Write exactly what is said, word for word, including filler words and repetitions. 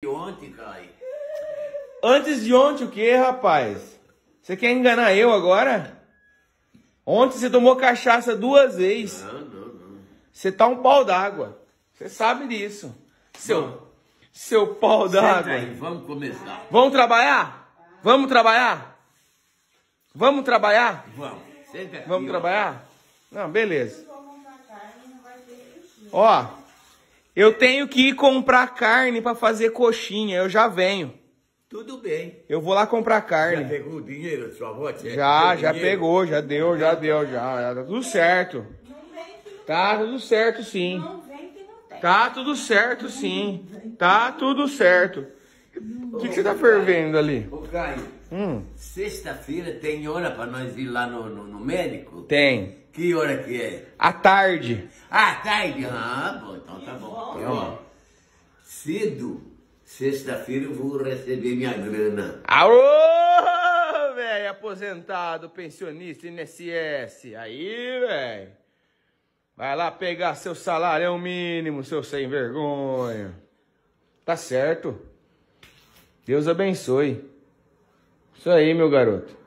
Ontem, Caio. Antes de ontem o quê, rapaz? Você quer enganar eu agora? Ontem você tomou cachaça duas vezes. Não, não, não. Você tá um pau d'água. Você sabe disso. Seu, Bom, seu pau d'água. Aí, vamos começar. Vamos trabalhar? Vamos trabalhar? Vamos trabalhar? Vamos. Senta aqui, Vamos ó. trabalhar? Não, beleza. Ó, eu tenho que ir comprar carne pra fazer coxinha. Eu já venho. Tudo bem. Eu vou lá comprar carne. Já pegou o dinheiro da sua avó? Já, já pegou, já deu, já deu, já. Já tá tudo certo. Tá tudo certo, sim. Tá tudo certo, sim. Tá tudo certo. O que, que você tá fervendo ali? Ô, Caio, Hum, sexta-feira tem hora pra nós ir lá no, no, no médico? tem. Que hora que é? À tarde. Ah, tarde. Ah, bom, então tá bom. Então, ó, cedo, sexta-feira eu vou receber minha grana. Alô, velho, aposentado, pensionista, I N S S. Aí, velho. Vai lá pegar seu salário mínimo, seu sem vergonha. Tá certo. Deus abençoe. Isso aí, meu garoto.